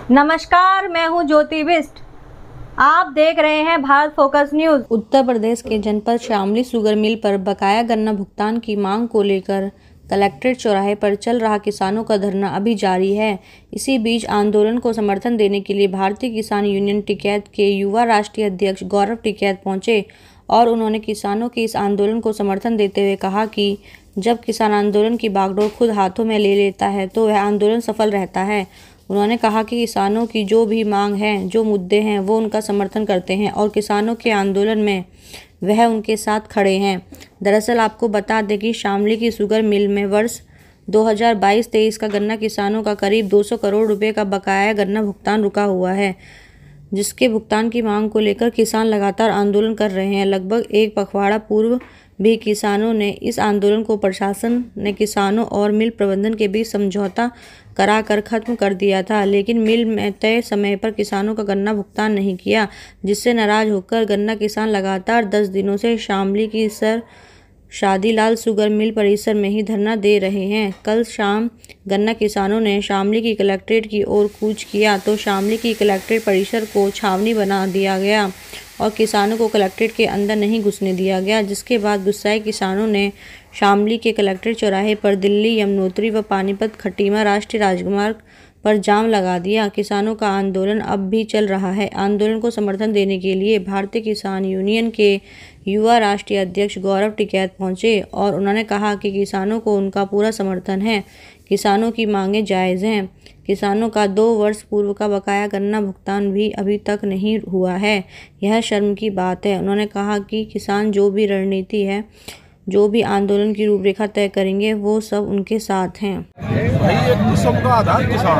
नमस्कार, मैं हूं ज्योति बिस्ट। आप देख रहे हैं भारत फोकस न्यूज। उत्तर प्रदेश के जनपद शामली शुगर मिल पर बकाया गन्ना भुगतान की मांग को लेकर कलेक्ट्रेट चौराहे पर चल रहा किसानों का धरना अभी जारी है। इसी बीच आंदोलन को समर्थन देने के लिए भारतीय किसान यूनियन टिकैत के युवा राष्ट्रीय अध्यक्ष गौरव टिकैत पहुंचे और उन्होंने किसानों के इस आंदोलन को समर्थन देते हुए कहा कि जब किसान आंदोलन की बागडोर खुद हाथों में ले लेता है तो वह आंदोलन सफल रहता है। उन्होंने कहा कि किसानों की जो भी मांग है, जो मुद्दे हैं, वो उनका समर्थन करते हैं और किसानों के आंदोलन में वह उनके साथ खड़े हैं। दरअसल आपको बता दें कि शामली की शुगर मिल में वर्ष 2022-23 का गन्ना किसानों का करीब 200 करोड़ रुपए का बकाया गन्ना भुगतान रुका हुआ है, जिसके भुगतान की मांग को लेकर किसान लगातार आंदोलन कर रहे हैं। लगभग एक पखवाड़ा पूर्व भी किसानों ने इस आंदोलन को प्रशासन ने किसानों और मिल प्रबंधन के बीच समझौता कराकर खत्म कर दिया था, लेकिन मिल में तय समय पर किसानों का गन्ना भुगतान नहीं किया, जिससे नाराज होकर गन्ना किसान लगातार 10 दिनों से शामली की सर शादीलाल शुगर मिल परिसर में ही धरना दे रहे हैं। कल शाम गन्ना किसानों ने शामली की कलेक्ट्रेट की ओर कूच किया तो शामली की कलेक्ट्रेट परिसर को छावनी बना दिया गया और किसानों को कलेक्ट्रेट के अंदर नहीं घुसने दिया गया, जिसके बाद गुस्साए किसानों ने शामली के कलेक्ट्रेट चौराहे पर दिल्ली, यमुनोत्री व पानीपत खटीमा राष्ट्रीय राजमार्ग पर जाम लगा दिया। किसानों का आंदोलन अब भी चल रहा है। आंदोलन को समर्थन देने के लिए भारतीय किसान यूनियन के युवा राष्ट्रीय अध्यक्ष गौरव टिकैत पहुंचे और उन्होंने कहा कि किसानों को उनका पूरा समर्थन है। किसानों की मांगें जायज़ हैं। किसानों का 2 वर्ष पूर्व का बकाया गन्ना भुगतान भी अभी तक नहीं हुआ है। यह शर्म की बात है। उन्होंने कहा कि किसान जो भी रणनीति है, जो भी आंदोलन की रूपरेखा तय करेंगे, वो सब उनके साथ हैं। भाई एक सबका आधार किसान,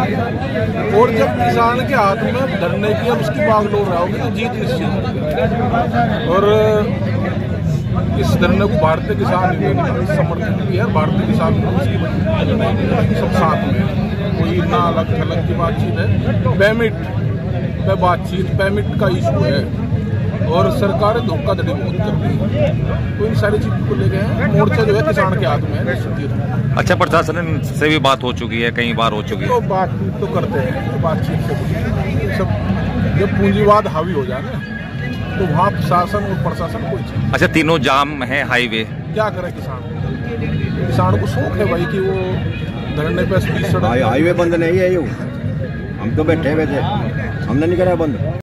और जब किसान के हाथ में धरने की और उसकी बागडोर रहा होगी तो जीत निश्चित है। और इस धरने को भारतीय किसान यूनियन ने समर्थन किया। भारतीय किसान उसकी सब साथ में, कोई ना अलग थलग की बातचीत है। पेमेंट का इशू है और सरकार धोखाधड़ी बहुत कर रही है, तो इन सारी चीजों को लेके मोर्चा जो है किसान के हाथ में है। अच्छा, प्रशासन से भी बात हो चुकी है, कई बार हो चुकी है। तो बातचीत तो करते हैं, तो बातचीत से सब जब पूंजीवाद हावी हो जाए ना तो वहाँ शासन और प्रशासन कोई। अच्छा, तीनों जाम है हाईवे, क्या करे किसान को शौक है भाई कि वो धरने पे सड़क हाईवे बंद नहीं है। हम तो बैठे हुए थे, हमने नहीं करा बंद।